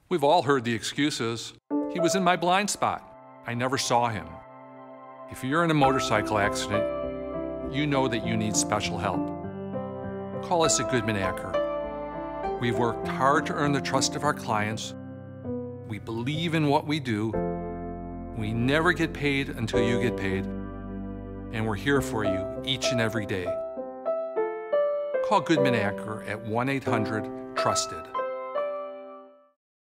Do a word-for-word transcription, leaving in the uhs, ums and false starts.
We've all heard the excuses. He was in my blind spot. I never saw him. If you're in a motorcycle accident, you know that you need special help. Call us at Goodman Acker. We've worked hard to earn the trust of our clients. We believe in what we do. We never get paid until you get paid. And we're here for you each and every day. Call Goodman Acker at one eight hundred trusted.